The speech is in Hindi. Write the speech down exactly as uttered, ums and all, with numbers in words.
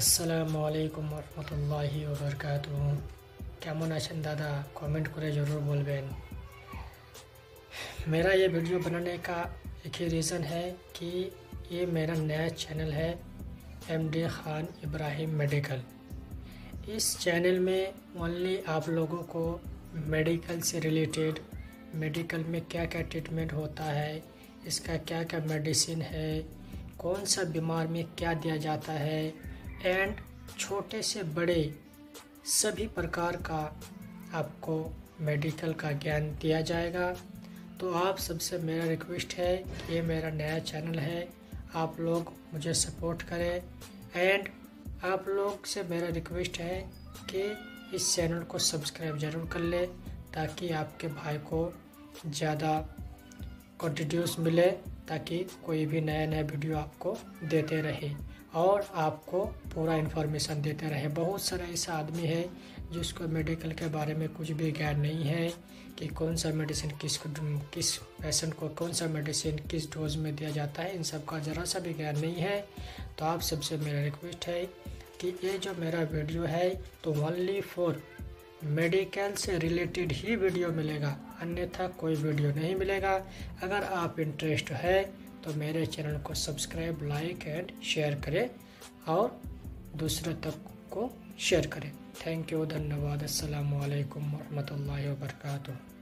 আসসালামুআলাইকুম রহমতুল্লাহি ওবরকাতুহু। কেমন আছেন দাदा? कमेंट করে ज़रूर बोलबेन। मेरा ये वीडियो बनाने का एक ही रीज़न है कि ये मेरा नया चैनल है M D Khan Ibrahim medical. इस चैनल में ओनली आप लोगों को मेडिकल से रिलेटेड, मेडिकल में क्या क्या ट्रीटमेंट होता है, इसका क्या क्या मेडिसिन है, कौन सा बीमार में क्या दिया जाता है, एंड छोटे से बड़े सभी प्रकार का आपको मेडिकल का ज्ञान दिया जाएगा। तो आप सबसे मेरा रिक्वेस्ट है कि ये मेरा नया चैनल है, आप लोग मुझे सपोर्ट करें। एंड आप लोग से मेरा रिक्वेस्ट है कि इस चैनल को सब्सक्राइब ज़रूर कर ले, ताकि आपके भाई को ज़्यादा कंटिन्यूस मिले, ताकि कोई भी नया नया वीडियो आपको देते रहे और आपको पूरा इन्फॉर्मेशन देते रहे। बहुत सारा ऐसा आदमी है जिसको मेडिकल के बारे में कुछ भी ज्ञान नहीं है कि कौन सा मेडिसिन किस किस पेशेंट को कौन सा मेडिसिन किस डोज में दिया जाता है, इन सब का ज़रा सा भी ज्ञान नहीं है। तो आप सबसे मेरा रिक्वेस्ट है कि ये जो मेरा वीडियो है तो ओनली फॉर मेडिकल से रिलेटेड ही वीडियो मिलेगा, अन्यथा कोई वीडियो नहीं मिलेगा। अगर आप इंटरेस्ट है तो मेरे चैनल को सब्सक्राइब, लाइक एंड शेयर करें और दूसरे तक को शेयर करें। थैंक यू, धन्यवाद। अस्सलामु अलैकुम रहमतुल्लाहि व बरकातुहू।